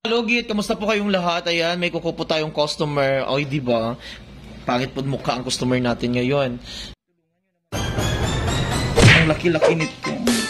Logit, kamusta po kayong lahat? Ayan, may kuko po tayong customer. Oy, di ba? Pangit po mukha ang customer natin ngayon. Ang laki-laki nito.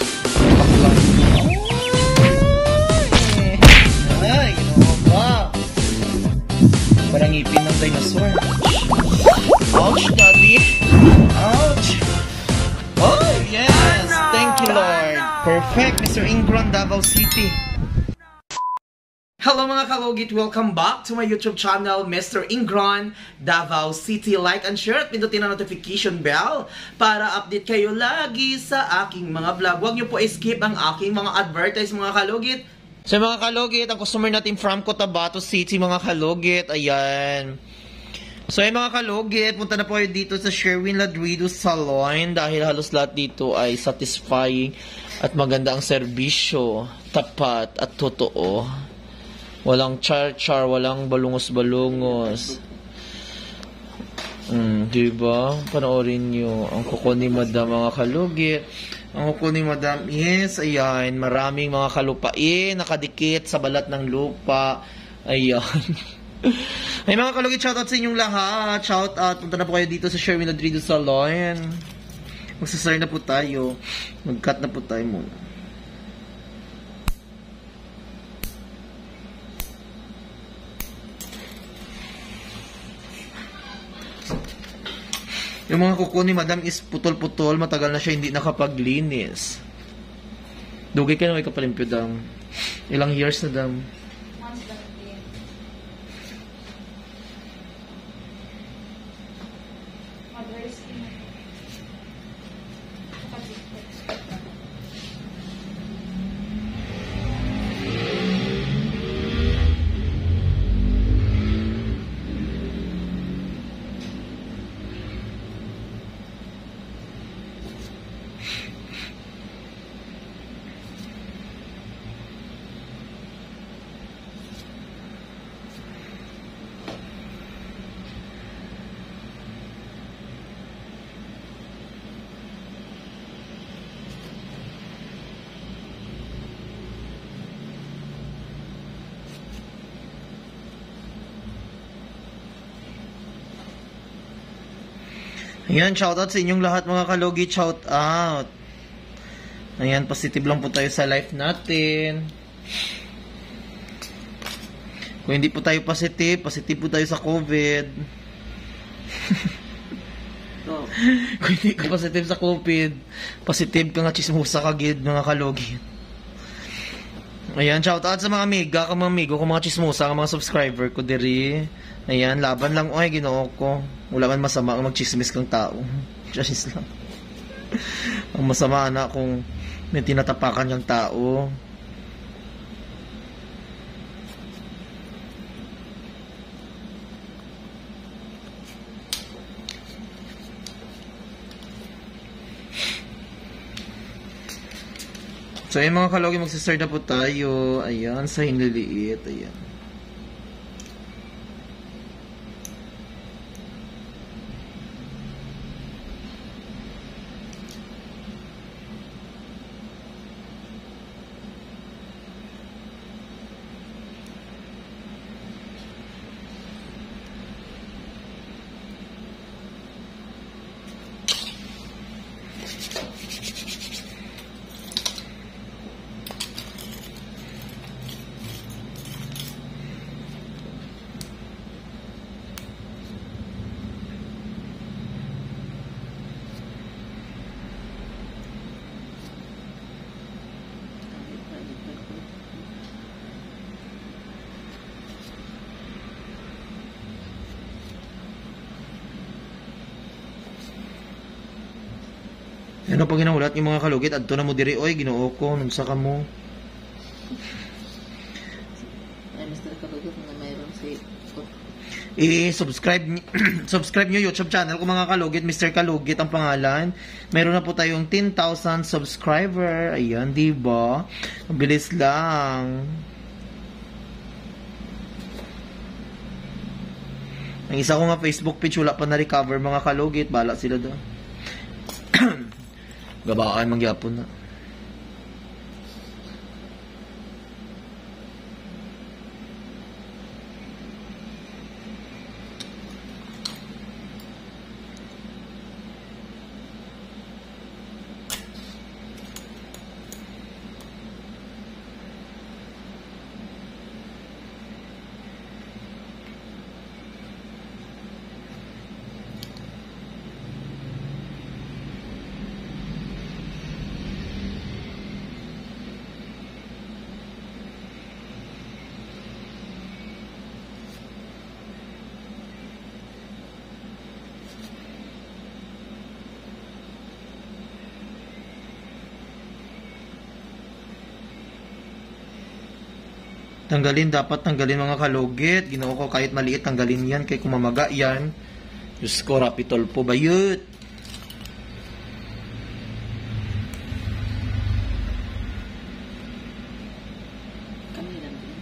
Ay, ginawa ba? Parang ngipin ng dinosaur. Ouch, daddy. Ouch. Oh, yes. Thank you, Lord. Perfect, Mr. Ingron, Davao City. Hello mga kalugit! Welcome back to my YouTube channel, Mr. Ingron, Davao City. Like and share at pindutin ang notification bell para update kayo lagi sa aking mga vlog. Huwag niyo po skip ang aking mga advertise mga kalugit. So mga kalugit, ang customer natin from Cotabato City mga kalugit. Ayan. So mga kalugit, punta na po kayo dito sa Sherwin Ladrido Salon dahil halos lahat dito ay satisfying at maganda ang serbisyo, tapat at totoo. Walang char-char, walang balungos-balungos. Diba? Panoorin nyo. Ang kuko ni Madam, mga kalugit. Ang kuko ni Madam, yes, ayan. Maraming mga kalupain, nakadikit sa balat ng lupa. Ayan. Ay, mga kalugit, shoutout sa inyong lahat. Shoutout. Punta na po kayo dito sa Sherwin Ladrido Salon. Magsasar na po tayo. Mag-cut na po tayo muna. Yung mga kuko ni Madam is putol-putol. Matagal na siya hindi nakapaglinis. Dugay ka na may kapalimpyo, Dam. Ilang years na, Dam? Ayan, shoutout sa inyong lahat mga kalugit, shoutout. Ayan, positive lang po tayo sa life natin. Kung hindi po tayo positive po tayo sa COVID. Kung hindi ka positive sa COVID, positive ka nga chismosa kagid mga kalugit. Ayan, shoutout sa mga amiga, mga amigo, kung mga chismosa, mga subscriber ko diri. Ayan, laban lang. Oy, ginoo ko. Wala man masama ang magchismis kang tao. Just lang. Ang masama na kung may tinatapakan kang tao. So, ayan mga kalogi, magsistart na po tayo. Ayan, sa hinliliit. Ayan. Ano pag ginaulat yung mga kalugit, adto na mo diri, oy, ginoo ko, nagsa ka mo. Ay, Mr. Kalugit na mayroon si... subscribe nyo YouTube channel ko mga kalugit, Mr. Kalugit ang pangalan. Meron na po tayong 10,000 subscriber. Ayan, diba? Mabilis lang. Ang isa ko nga Facebook page, wala pa na-recover mga kalugit. Bala sila doon. Gabaan mangyapon na. Dapat tanggalin mga kalugit. Ginoo ko kahit maliit, tanggalin yan. Kaya kumamaga yan. Diyos ko, rapitol po bayot. Kami lang din.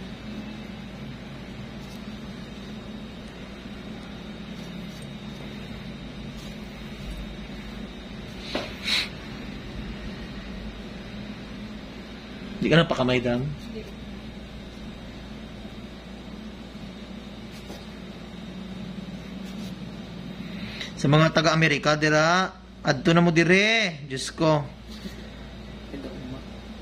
Hindi ka na pakamay, Dam? Sa mga taga-Amerika, dira, adto na mo dire. Diyos ko. Pwede uma.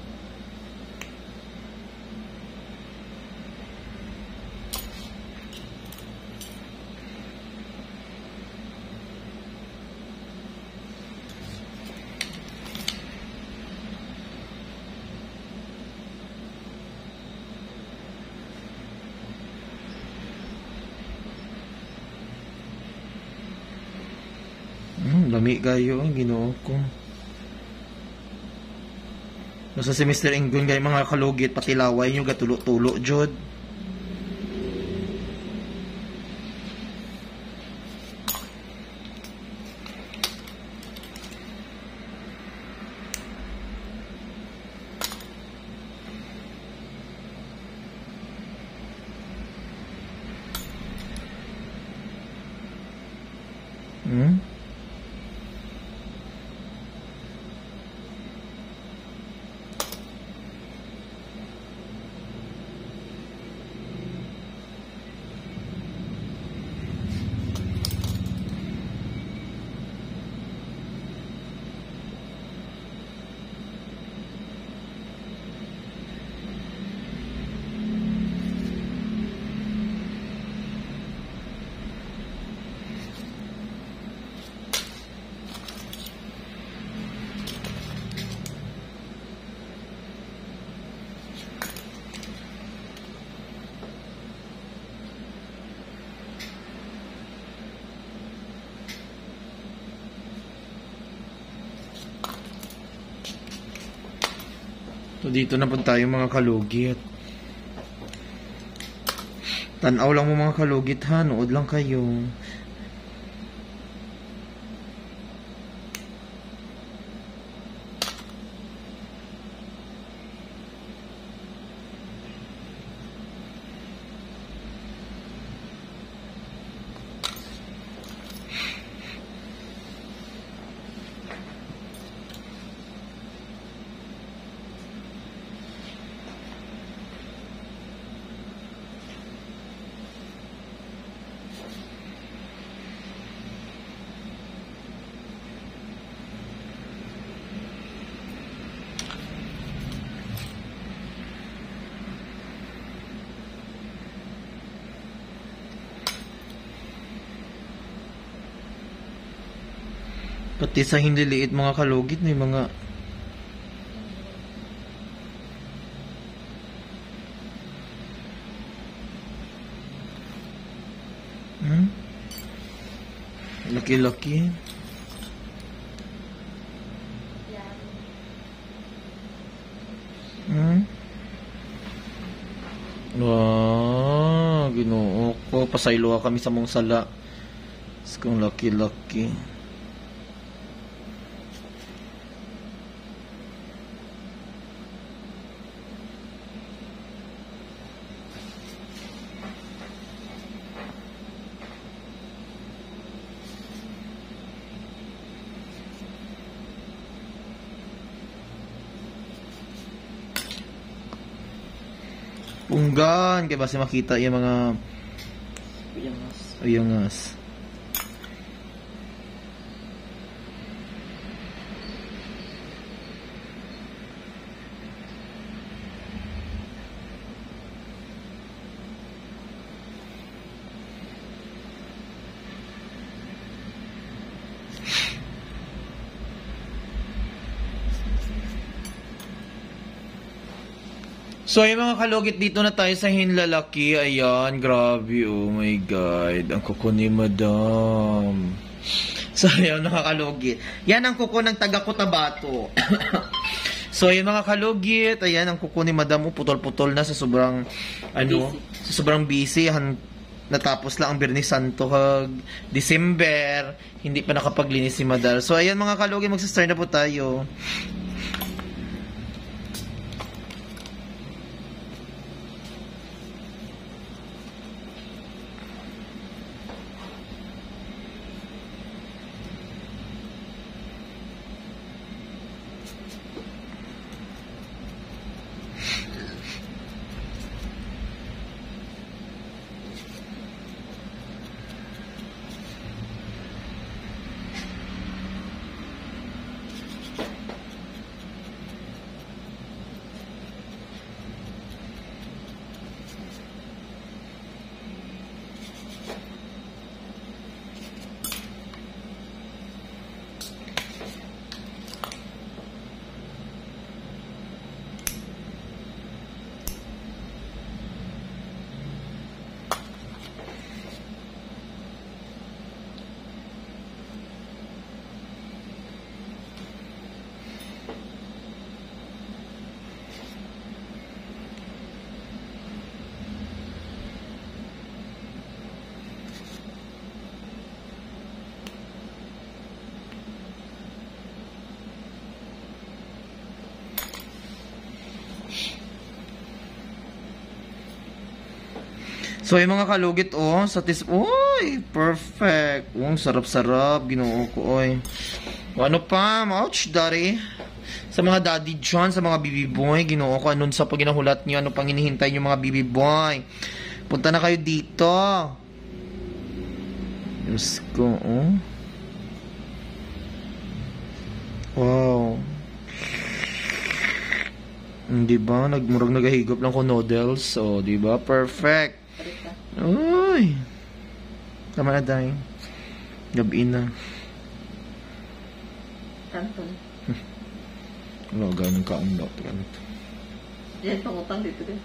Lami kayo, Ginoo ko. Sa semester Inggon kayo mga kalugit, pati laway nyo, gatulo-tulo, Jod. So, dito na po tayo mga kalugit. Tanaw lang mo mga kalugit ha. Nood lang kayo. Pati sa hindi liit mga kalugit, may mga laki-laki. Wow, Ginoo ko, pasaylo kami sa mong sala. Kung laki-laki. Punggan, kaya basta makita yung mga uyangas. So, yung mga kalugit, dito na tayo sa hinlalaki. Ayan, grabe. Oh my God. Ang kuko ni Madam. So, ayan, nakakalugit. Yan ang kuko ng taga Cotabato. So, ayan mga kalugit, ayan, ang kuko ni Madam mo, putol-putol na sa sobrang, sa sobrang busy. Natapos lang ang Birnis Santo kag December, hindi pa nakapaglinis si Madam. So, ayan mga kalugit, magsistart na po tayo. So, yung mga kalugit, uy, perfect. Ang sarap-sarap, ginoo ko, oy. Ano pa, ouch, dari. Sa mga daddy John, sa mga baby boy, ginoo ko, anun sa pag ginahulat nyo, ano pang hinihintay nyo mga baby boy. Punta na kayo dito. Diyos ko, oh. Wow. Di ba? Nagmurag nagahigop lang ko noodles. So, di ba? Perfect. Uy. Tama na dahil. Gabi na. Kanto. Wala, ganun ka ang lot. Yan, pangutang dito din.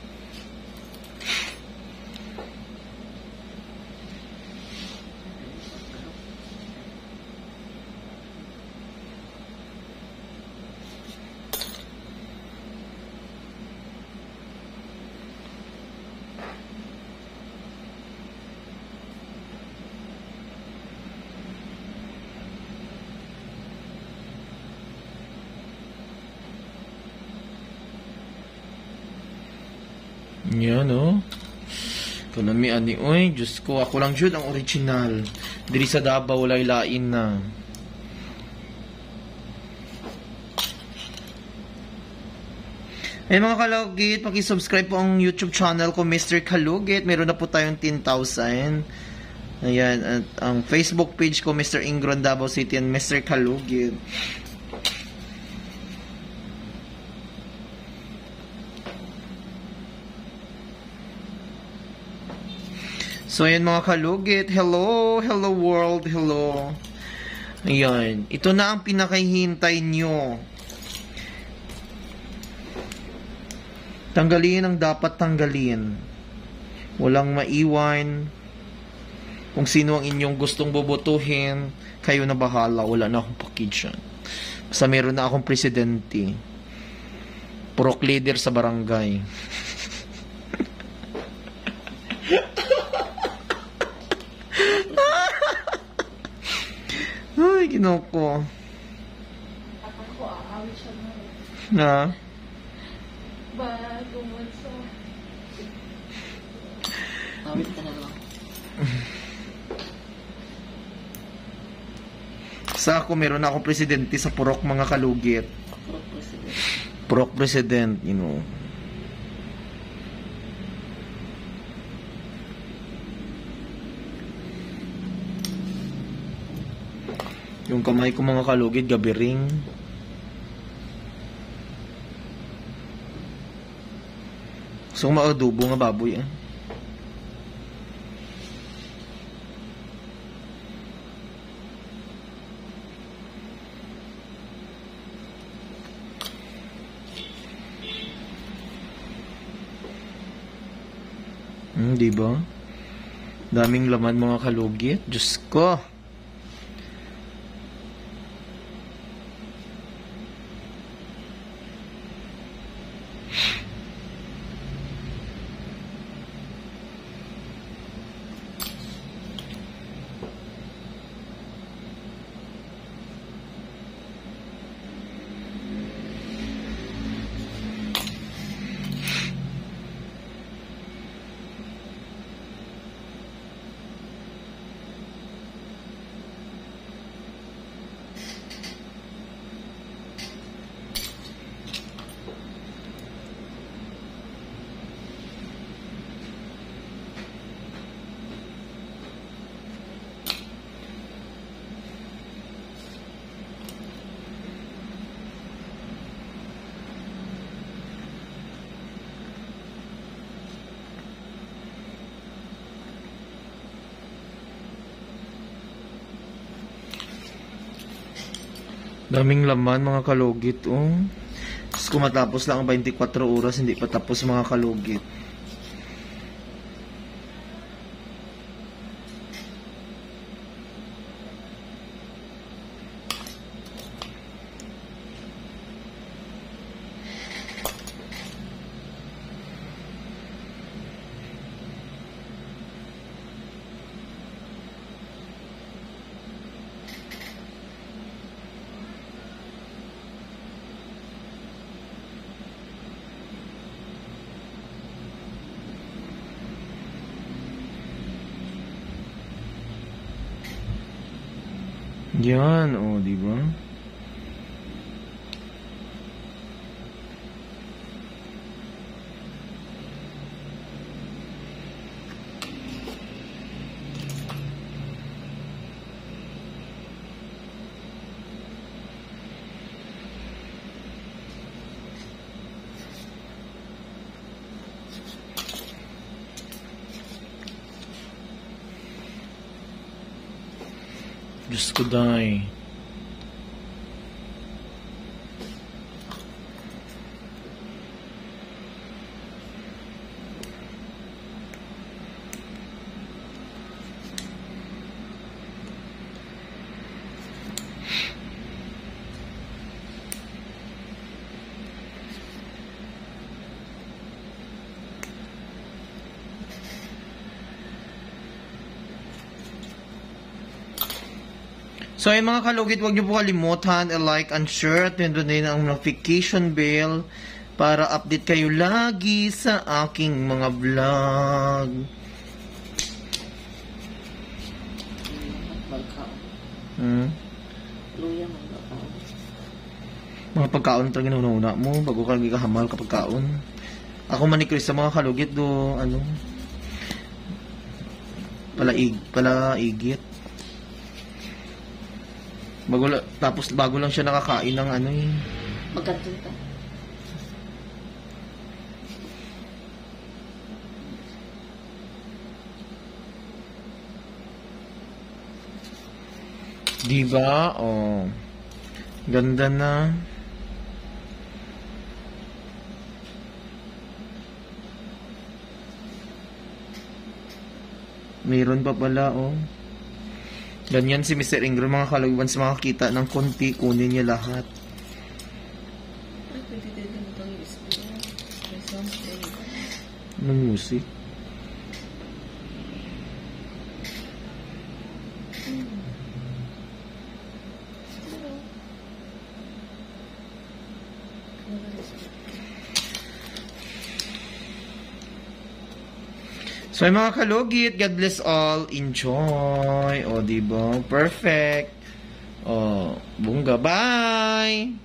Yan, oh. Kanami ani, oy, Diyos ko, ako lang jud ang original. Diri sa Davao, walay lain na. Ay mga kalugit, paki-subscribe po ang YouTube channel ko, Mr. Kalugit. Meron na po tayong 10,000. Ayan, at ang Facebook page ko, Mr. Ingron Davao City and Mr. Kalugit. So, ayan mga kalugit. Hello, hello world, hello. Ayan. Ito na ang pinakahihintay nyo. Tanggalin ang dapat tanggalin. Walang maiwan. Kung sino ang inyong gustong bobotohin, kayo na bahala. Wala na akong pakidyan. Basta meron na akong presidente. Purok leader sa barangay. Ay, ginoko. Ako, aawit siya na. Na? Bago mo sa... Awit ka na lang. Sa ako, meron na akong presidente sa Purok mga kalugit. Purok president. Purok president, you know. Yung kamay ko mga kalugit, gabiring. So, maadobo nga baboy, eh. Diba? Daming laman mga kalugit. Diyos ko. Daming laman mga kalugit, oh. Tapos kung matapos lang ang 24 oras, hindi pa tapos mga kalugit. Yan, oh, di ba? Diyos ko, day. So ay mga kalugit, huwag niyo po kalimutan i-like and share at pindutin din ang notification bell para update kayo lagi sa aking mga vlog. Luya man bagkaon. Mga pagkaon talaga nauna mo bago ka nagkahamal ka pagkaon. Ako man ni Chris sa mga kalugit do ano palaigit. Bago lang siya nakakain ng ano eh. Magkantong ka. Diba? Oh. Ganda na. Mayroon pa pala, oh. Ganyan si Mr. Ingrid, mga kalugban, sa makakita ng konti, kunin niya lahat. Ay, pwede din itong USB. May sounds very good. Anong music? So, mga kalugit, God bless all. Enjoy. O, diba? Perfect. O, bunga. Bye!